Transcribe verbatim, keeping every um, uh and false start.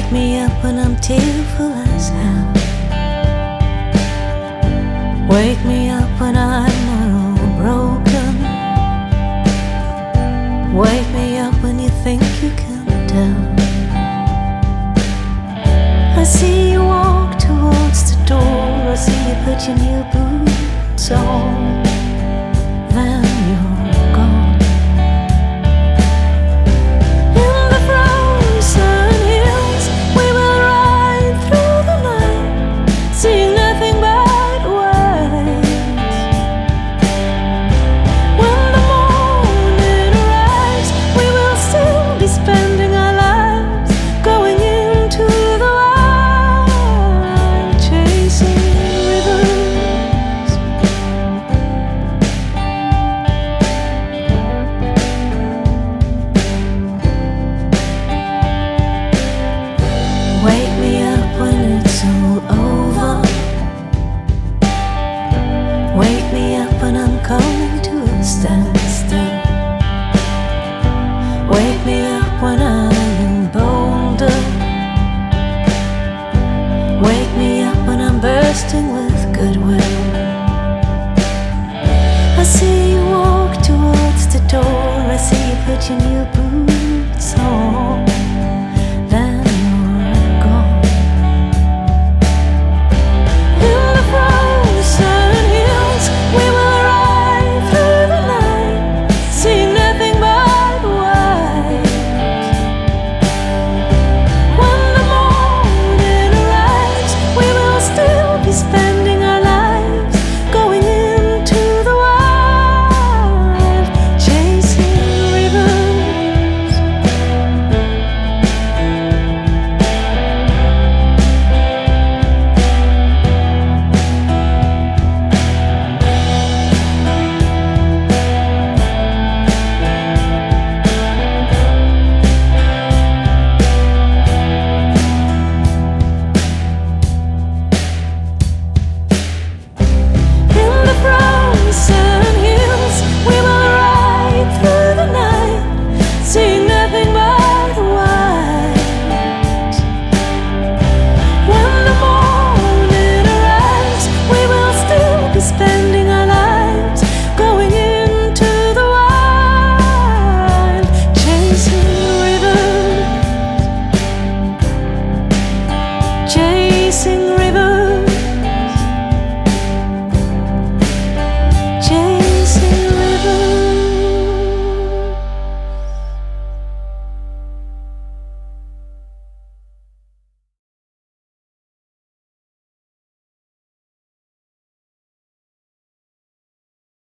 Wake me up when I'm tearful as hell. Wake me up when I'm not all broken. Wake me up when you think you can tell. I see you walk towards the door. I see you put your new boots on. Then you're gone. In the frozen hills we will ride through the night, seeing nothing but waves. When the morning arrives, we will still be spending our lives going into the wild, chasing rhythms. Wake me up when it's all over. Wake me up when I'm coming to a standstill. Wake me